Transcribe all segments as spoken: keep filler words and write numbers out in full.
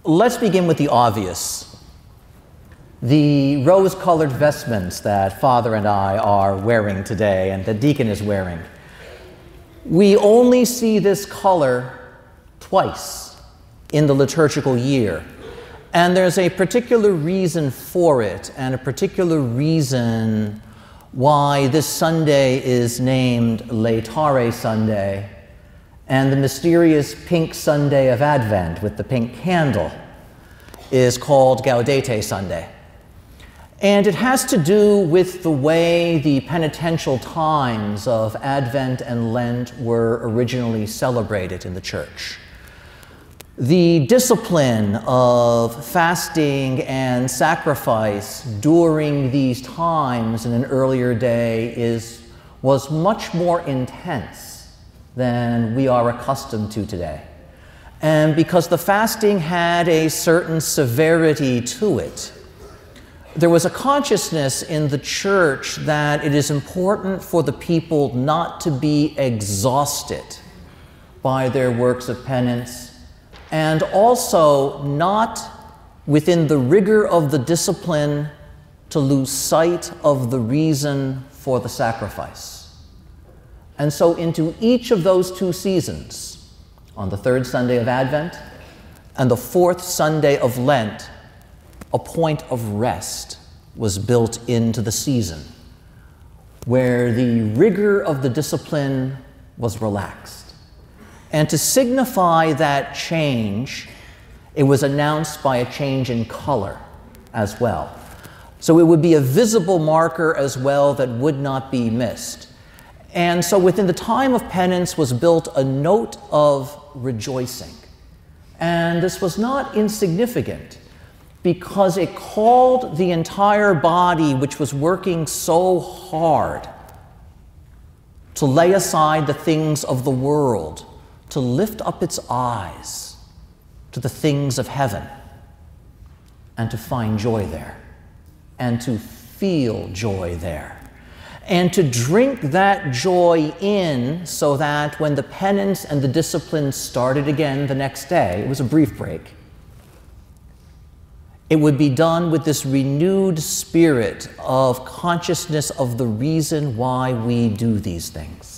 Let's begin with the obvious. The rose-colored vestments that Father and I are wearing today and the deacon is wearing. We only see this color twice in the liturgical year. And there's a particular reason for it, and a particular reason why this Sunday is named Laetare Sunday, and the mysterious pink Sunday of Advent with the pink candle is called Gaudete Sunday. And it has to do with the way the penitential times of Advent and Lent were originally celebrated in the Church. The discipline of fasting and sacrifice during these times in an earlier day is, was much more intense than we are accustomed to today. And because the fasting had a certain severity to it, there was a consciousness in the Church that it is important for the people not to be exhausted by their works of penance, and also not, within the rigor of the discipline, to lose sight of the reason for the sacrifice. And so into each of those two seasons, on the third Sunday of Advent and the fourth Sunday of Lent, a point of rest was built into the season, where the rigor of the discipline was relaxed. And to signify that change, it was announced by a change in color as well. So it would be a visible marker as well that would not be missed. And so within the time of penance was built a note of rejoicing. And this was not insignificant, because it called the entire body, which was working so hard, to lay aside the things of the world, to lift up its eyes to the things of heaven, and to find joy there, and to feel joy there, and to drink that joy in so that when the penance and the discipline started again the next day, it was a brief break, it would be done with this renewed spirit of consciousness of the reason why we do these things.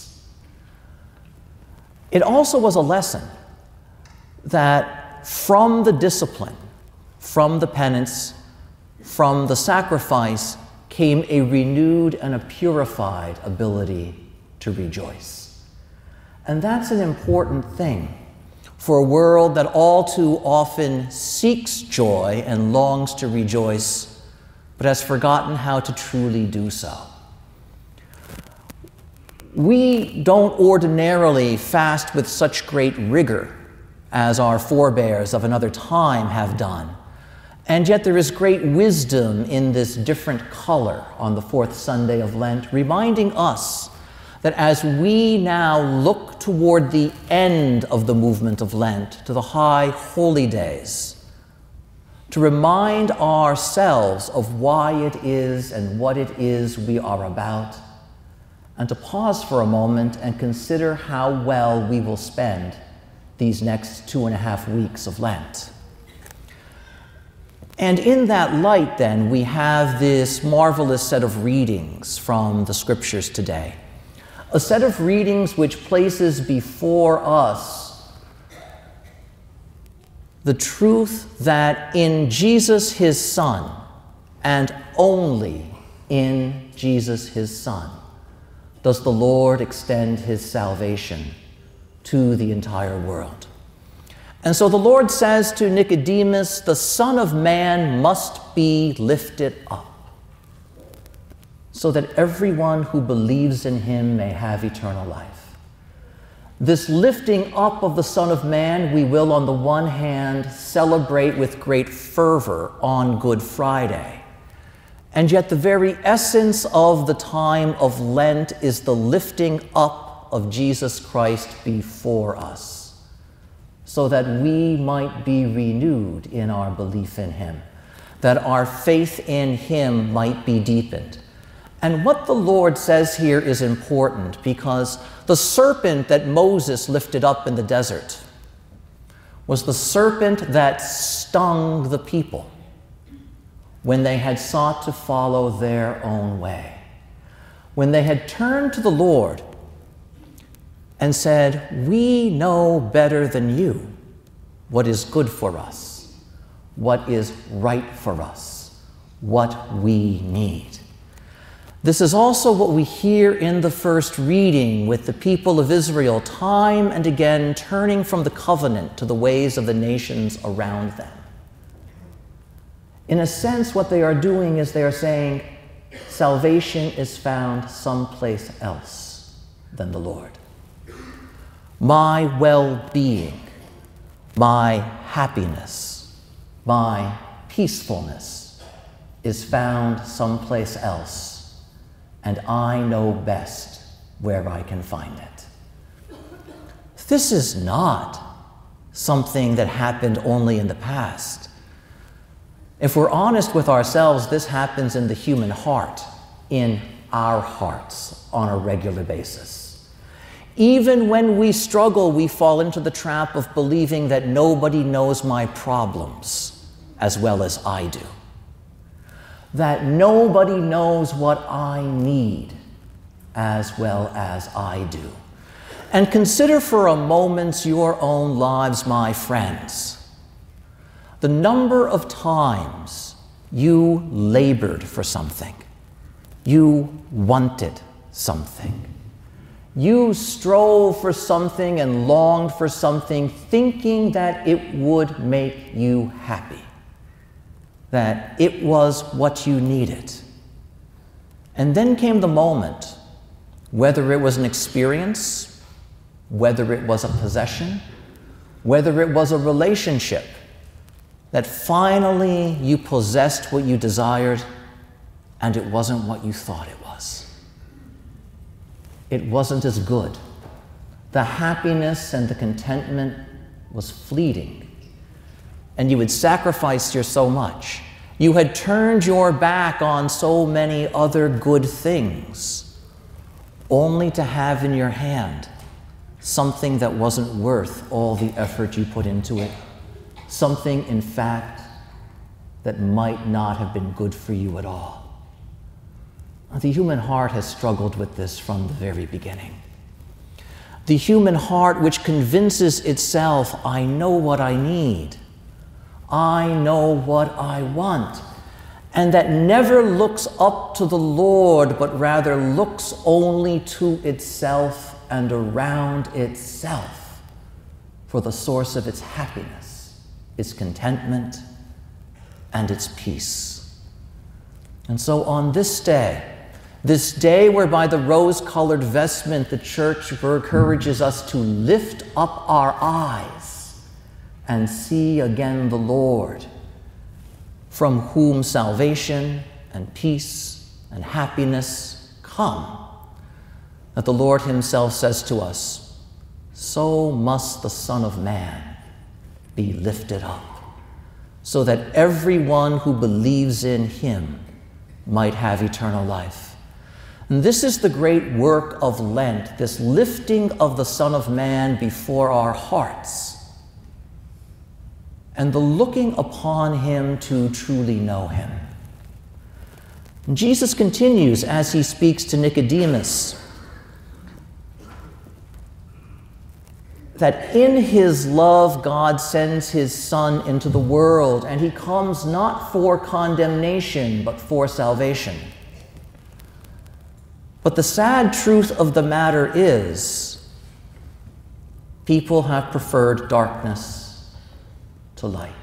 It also was a lesson that from the discipline, from the penance, from the sacrifice, came a renewed and a purified ability to rejoice. And that's an important thing for a world that all too often seeks joy and longs to rejoice, but has forgotten how to truly do so. We don't ordinarily fast with such great rigor as our forebears of another time have done. And yet there is great wisdom in this different color on the fourth Sunday of Lent, reminding us that as we now look toward the end of the movement of Lent, to the high holy days, to remind ourselves of why it is and what it is we are about, and to pause for a moment and consider how well we will spend these next two and a half weeks of Lent. And in that light, then, we have this marvelous set of readings from the Scriptures today. A set of readings which places before us the truth that in Jesus, his Son, and only in Jesus, his Son, does the Lord extend his salvation to the entire world. And so the Lord says to Nicodemus, the Son of Man must be lifted up, so that everyone who believes in him may have eternal life. This lifting up of the Son of Man we will, on the one hand, celebrate with great fervor on Good Friday. And yet the very essence of the time of Lent is the lifting up of Jesus Christ before us, so that we might be renewed in our belief in him, that our faith in him might be deepened. And what the Lord says here is important, because the serpent that Moses lifted up in the desert was the serpent that stung the people when they had sought to follow their own way, when they had turned to the Lord and said, "We know better than you what is good for us, what is right for us, what we need." This is also what we hear in the first reading with the people of Israel, time and again turning from the covenant to the ways of the nations around them. In a sense, what they are doing is they are saying, salvation is found someplace else than the Lord. My well-being, my happiness, my peacefulness is found someplace else, and I know best where I can find it. This is not something that happened only in the past. If we're honest with ourselves, this happens in the human heart, in our hearts, on a regular basis. Even when we struggle, we fall into the trap of believing that nobody knows my problems as well as I do, that nobody knows what I need as well as I do. And consider for a moment your own lives, my friends. The number of times you labored for something, you wanted something, you strove for something and longed for something, thinking that it would make you happy, that it was what you needed. And then came the moment, whether it was an experience, whether it was a possession, whether it was a relationship, that finally you possessed what you desired and it wasn't what you thought it was. It wasn't as good. The happiness and the contentment was fleeting. And you had sacrificed your so much. You had turned your back on so many other good things, only to have in your hand something that wasn't worth all the effort you put into it, something, in fact, that might not have been good for you at all. The human heart has struggled with this from the very beginning. The human heart which convinces itself, I know what I need, I know what I want, and that never looks up to the Lord, but rather looks only to itself and around itself for the source of its happiness, its contentment, and its peace. And so on this day, this day whereby the rose-colored vestment, the church encourages us to lift up our eyes and see again the Lord, from whom salvation and peace and happiness come, that the Lord himself says to us, so must the Son of Man be lifted up, so that everyone who believes in him might have eternal life. And this is the great work of Lent, this lifting of the Son of Man before our hearts, and the looking upon him to truly know him. And Jesus continues as he speaks to Nicodemus, that in his love God sends his Son into the world, and he comes not for condemnation, but for salvation. But the sad truth of the matter is, people have preferred darkness to light.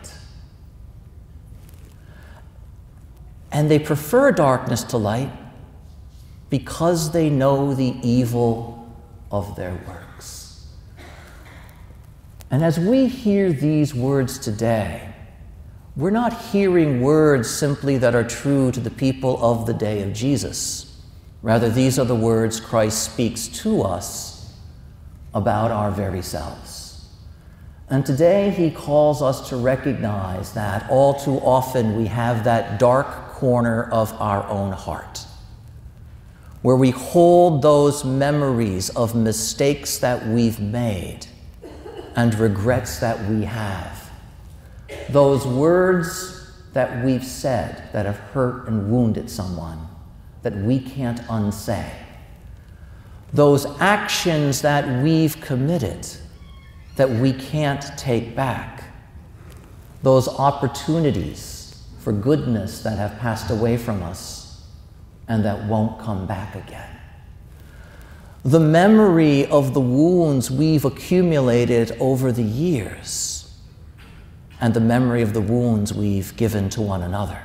And they prefer darkness to light because they know the evil of their works. And as we hear these words today, we're not hearing words simply that are true to the people of the day of Jesus. Rather, these are the words Christ speaks to us about our very selves. And today he calls us to recognize that all too often we have that dark corner of our own heart, where we hold those memories of mistakes that we've made, and regrets that we have, those words that we've said that have hurt and wounded someone that we can't unsay, those actions that we've committed that we can't take back, those opportunities for goodness that have passed away from us and that won't come back again. The memory of the wounds we've accumulated over the years and the memory of the wounds we've given to one another.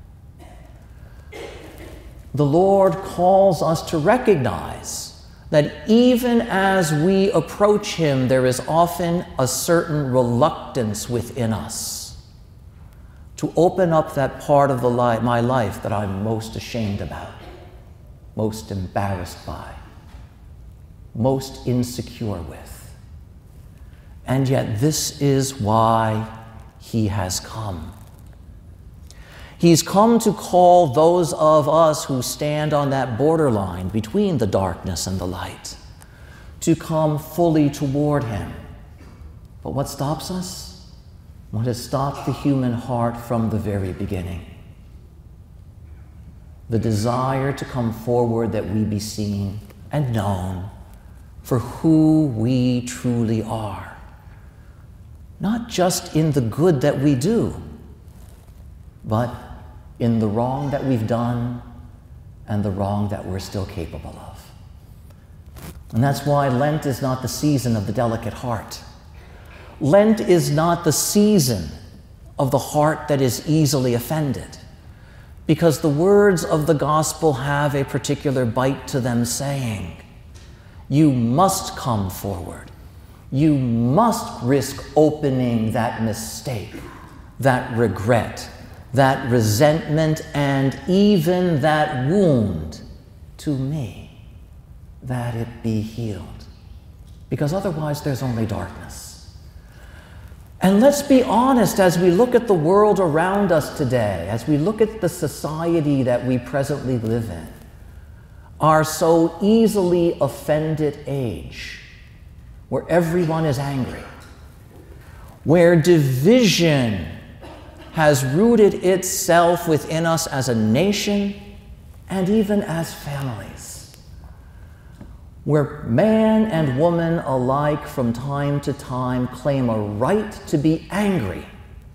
The Lord calls us to recognize that even as we approach Him, there is often a certain reluctance within us to open up that part of the li- my life that I'm most ashamed about, most embarrassed by, most insecure with. And yet this is why He has come. He's come to call those of us who stand on that borderline between the darkness and the light to come fully toward Him. But what stops us? What has stopped the human heart from the very beginning? The desire to come forward that we be seen and known for who we truly are. Not just in the good that we do, but in the wrong that we've done and the wrong that we're still capable of. And that's why Lent is not the season of the delicate heart. Lent is not the season of the heart that is easily offended, because the words of the gospel have a particular bite to them, saying, you must come forward. You must risk opening that mistake, that regret, that resentment, and even that wound to me, that it be healed. Because otherwise there's only darkness. And let's be honest, as we look at the world around us today, as we look at the society that we presently live in, our so easily offended age, where everyone is angry, where division has rooted itself within us as a nation and even as families, where man and woman alike from time to time claim a right to be angry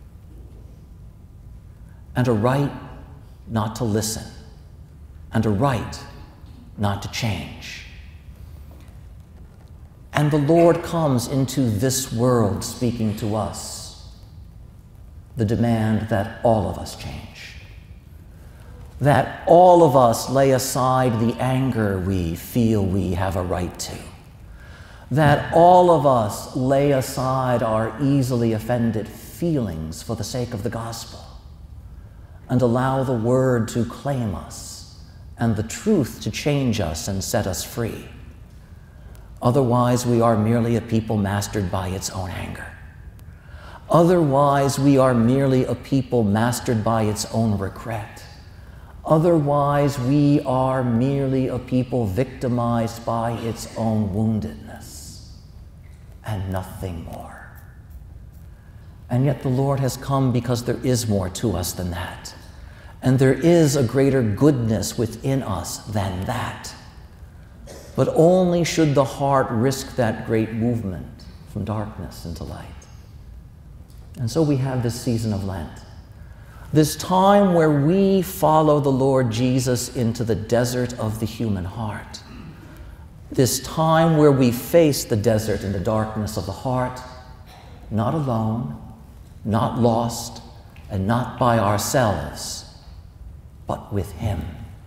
and a right not to listen and a right not to change. And the Lord comes into this world speaking to us the demand that all of us change, that all of us lay aside the anger we feel we have a right to, that all of us lay aside our easily offended feelings for the sake of the gospel and allow the word to claim us and the truth to change us and set us free. Otherwise, we are merely a people mastered by its own anger. Otherwise, we are merely a people mastered by its own regret. Otherwise, we are merely a people victimized by its own woundedness, and nothing more. And yet the Lord has come because there is more to us than that. And there is a greater goodness within us than that. But only should the heart risk that great movement from darkness into light. And so we have this season of Lent, this time where we follow the Lord Jesus into the desert of the human heart, this time where we face the desert and the darkness of the heart, not alone, not lost, and not by ourselves, but with Him.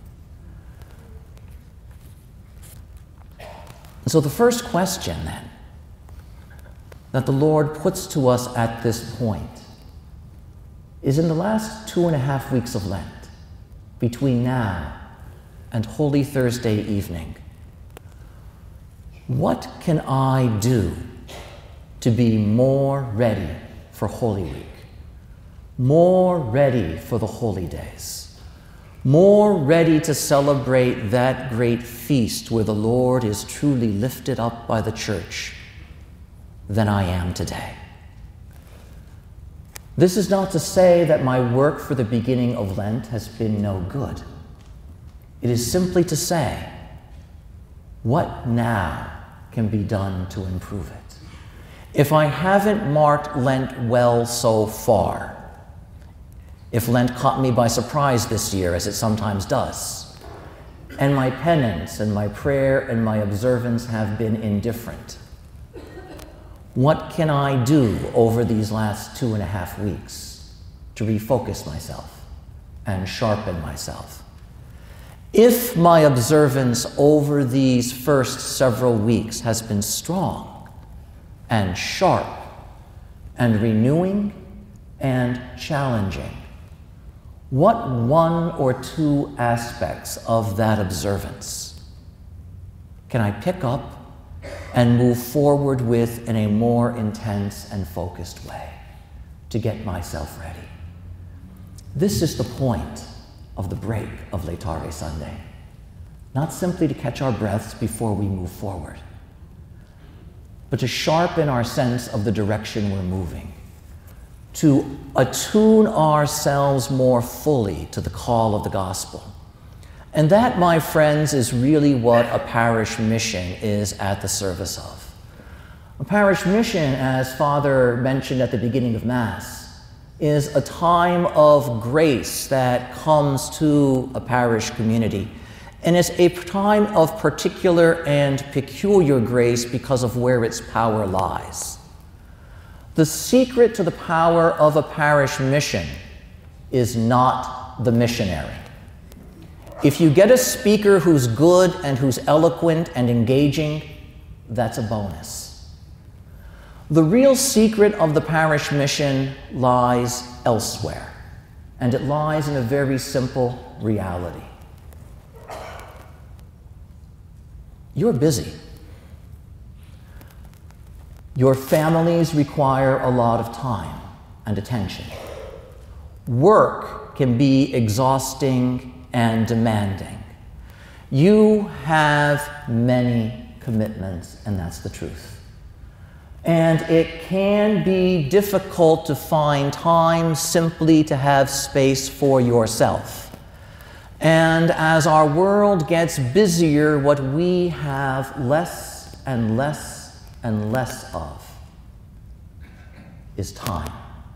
And so the first question then that the Lord puts to us at this point is, in the last two and a half weeks of Lent, between now and Holy Thursday evening, what can I do to be more ready for Holy Week, more ready for the holy days, more ready to celebrate that great feast where the Lord is truly lifted up by the church, than I am today. This is not to say that my work for the beginning of Lent has been no good. It is simply to say, what now can be done to improve it? If I haven't marked Lent well so far, if Lent caught me by surprise this year, as it sometimes does, and my penance and my prayer and my observance have been indifferent, what can I do over these last two and a half weeks to refocus myself and sharpen myself? If my observance over these first several weeks has been strong and sharp and renewing and challenging, what one or two aspects of that observance can I pick up and move forward with in a more intense and focused way to get myself ready? This is the point of the break of Laetare Sunday. Not simply to catch our breaths before we move forward, but to sharpen our sense of the direction we're moving, to attune ourselves more fully to the call of the gospel. And that, my friends, is really what a parish mission is at the service of. A parish mission, as Father mentioned at the beginning of Mass, is a time of grace that comes to a parish community. And it's a time of particular and peculiar grace because of where its power lies. The secret to the power of a parish mission is not the missionary. If you get a speaker who's good and who's eloquent and engaging, that's a bonus. The real secret of the parish mission lies elsewhere, and it lies in a very simple reality. You're busy. Your families require a lot of time and attention. Work can be exhausting and demanding. You have many commitments, and that's the truth. And it can be difficult to find time simply to have space for yourself. And as our world gets busier, what we have less and less and less of is time.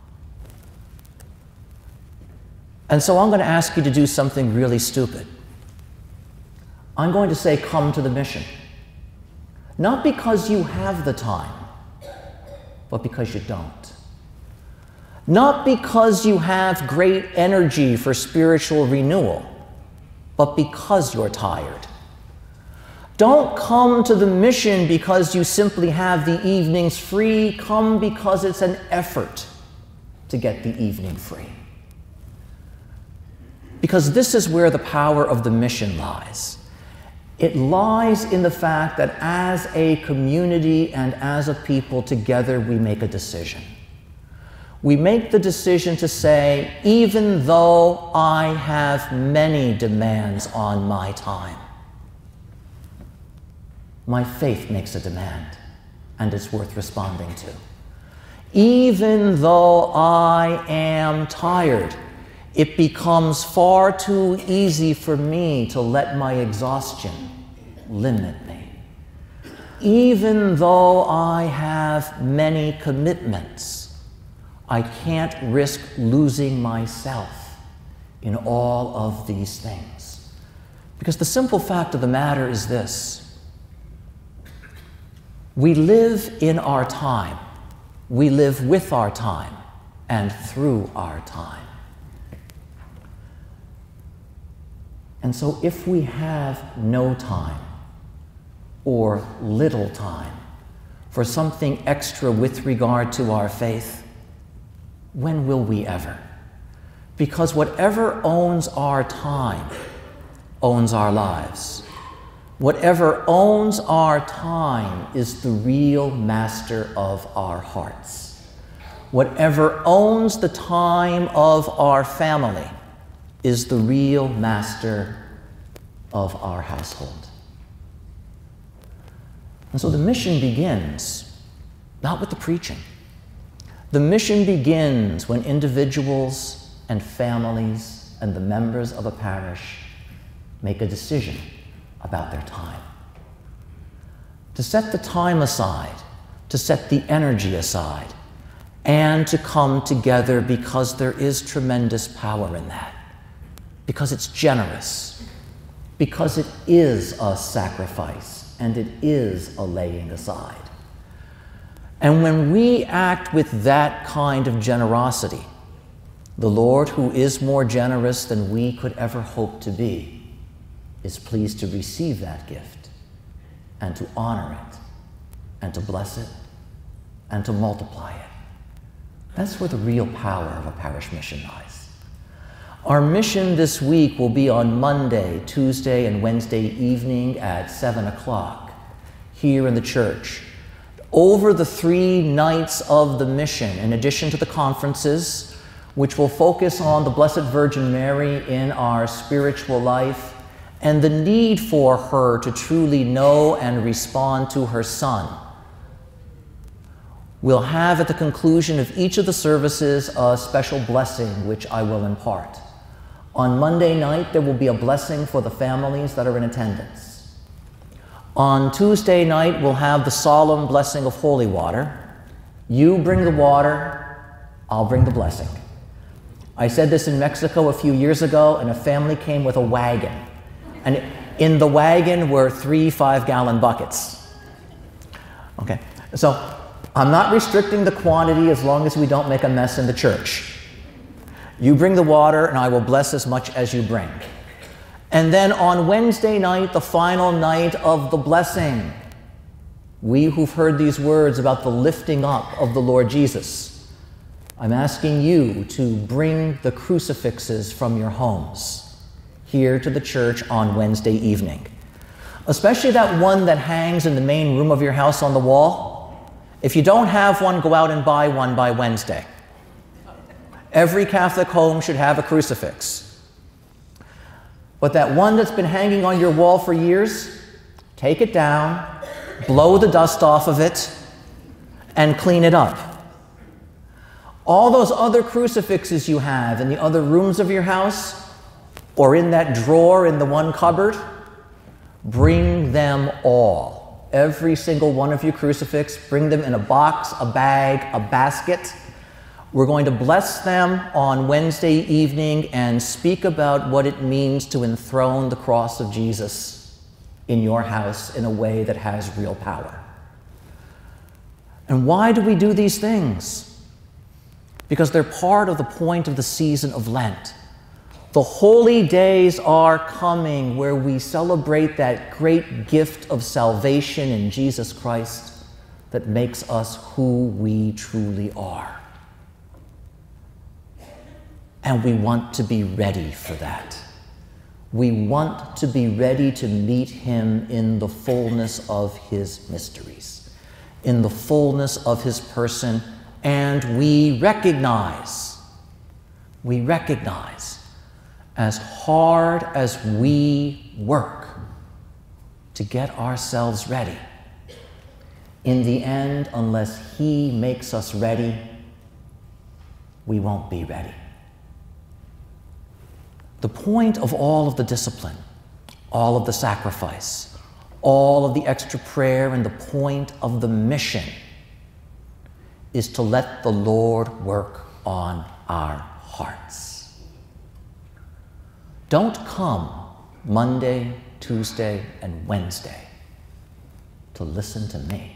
And so I'm going to ask you to do something really stupid. I'm going to say, come to the mission. Not because you have the time, but because you don't. Not because you have great energy for spiritual renewal, but because you're tired. Don't come to the mission because you simply have the evenings free. Come because it's an effort to get the evening free. Because this is where the power of the mission lies. It lies in the fact that as a community and as a people together, we make a decision. We make the decision to say, even though I have many demands on my time, my faith makes a demand, and it's worth responding to. Even though I am tired, it becomes far too easy for me to let my exhaustion limit me. Even though I have many commitments, I can't risk losing myself in all of these things. Because the simple fact of the matter is this: we live in our time, we live with our time, and through our time. And so if we have no time or little time for something extra with regard to our faith, when will we ever? Because whatever owns our time owns our lives. Whatever owns our time is the real master of our hearts. Whatever owns the time of our family is the real master of our household. And so the mission begins not with the preaching. The mission begins when individuals and families and the members of a parish make a decision about their time. To set the time aside, to set the energy aside, and to come together because there is tremendous power in that, because it's generous, because it is a sacrifice, and it is a laying aside. And when we act with that kind of generosity, the Lord, who is more generous than we could ever hope to be, is pleased to receive that gift and to honor it and to bless it and to multiply it. That's where the real power of a parish mission lies. Our mission this week will be on Monday, Tuesday, and Wednesday evening at seven o'clock here in the church. Over the three nights of the mission, in addition to the conferences, which will focus on the Blessed Virgin Mary in our spiritual life and the need for her to truly know and respond to her Son, we'll have at the conclusion of each of the services a special blessing which I will impart. On Monday night, there will be a blessing for the families that are in attendance. On Tuesday night, we'll have the solemn blessing of holy water. You bring the water, I'll bring the blessing. I said this in Mexico a few years ago, and a family came with a wagon. And in the wagon were three five-gallon buckets. Okay, so I'm not restricting the quantity as long as we don't make a mess in the church. You bring the water, and I will bless as much as you bring. And then on Wednesday night, the final night of the blessing, we who've heard these words about the lifting up of the Lord Jesus, I'm asking you to bring the crucifixes from your homes here to the church on Wednesday evening. Especially that one that hangs in the main room of your house on the wall. If you don't have one, go out and buy one by Wednesday. Every Catholic home should have a crucifix. But that one that's been hanging on your wall for years, take it down, blow the dust off of it, and clean it up. All those other crucifixes you have in the other rooms of your house, or in that drawer in the one cupboard, bring them all. Every single one of you crucifix, bring them in a box, a bag, a basket. We're going to bless them on Wednesday evening and speak about what it means to enthrone the cross of Jesus in your house in a way that has real power. And why do we do these things? Because they're part of the point of the season of Lent. The holy days are coming where we celebrate that great gift of salvation in Jesus Christ that makes us who we truly are. And we want to be ready for that. We want to be ready to meet him in the fullness of his mysteries, in the fullness of his person, and we recognize, we recognize, as hard as we work to get ourselves ready, in the end, unless he makes us ready, we won't be ready. The point of all of the discipline, all of the sacrifice, all of the extra prayer, and the point of the mission is to let the Lord work on our hearts. Don't come Monday, Tuesday, and Wednesday to listen to me.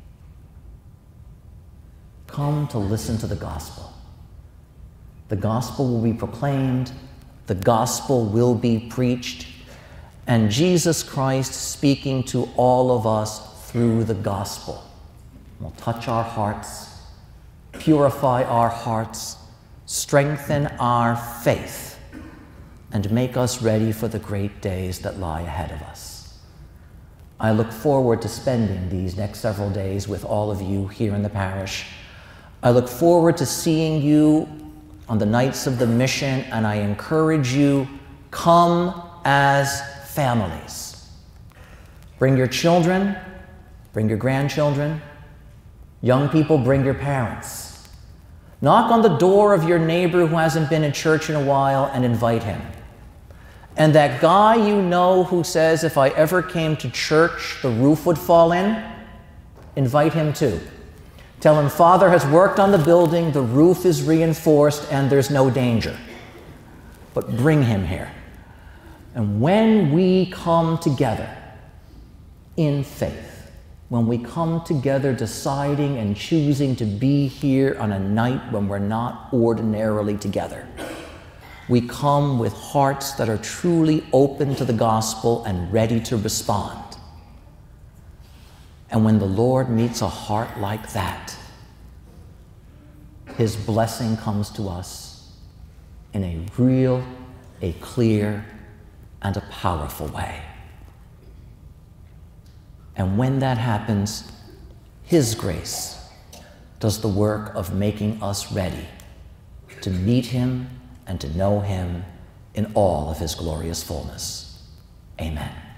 Come to listen to the gospel. The gospel will be proclaimed, the gospel will be preached, and Jesus Christ speaking to all of us through the gospel will touch our hearts, purify our hearts, strengthen our faith, and make us ready for the great days that lie ahead of us. I look forward to spending these next several days with all of you here in the parish. I look forward to seeing you on the nights of the mission, and I encourage you, come as families. Bring your children, bring your grandchildren, Young people, bring your parents. Knock on the door of your neighbor who hasn't been in church in a while and invite him. And that guy you know who says, if I ever came to church, the roof would fall in, invite him too. Tell him Father has worked on the building, the roof is reinforced, and there's no danger. But bring him here. And when we come together in faith, when we come together deciding and choosing to be here on a night when we're not ordinarily together, we come with hearts that are truly open to the gospel and ready to respond. And when the Lord meets a heart like that, His blessing comes to us in a real, a clear, and a powerful way. And when that happens, His grace does the work of making us ready to meet Him and to know Him in all of His glorious fullness. Amen.